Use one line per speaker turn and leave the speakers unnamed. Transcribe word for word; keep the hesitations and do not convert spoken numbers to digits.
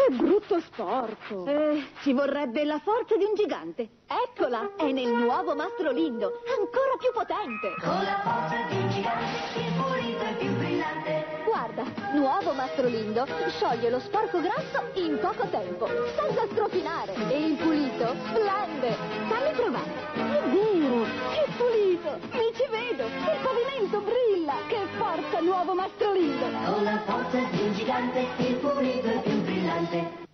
Che brutto sporco.
Eh, ci vorrebbe la forza di un gigante. Eccola, è nel nuovo Mastro Lindo, ancora più potente.
Con la forza di un gigante, il pulito è più brillante.
Guarda, nuovo Mastro Lindo scioglie lo sporco grasso in poco tempo, senza strofinare. E il pulito splende. Fammi provare. È vero, è pulito. Mi ci vedo. Il pavimento brilla. Che forza, nuovo Mastro Lindo.
Con la forza di un gigante, il pulito è più brillante.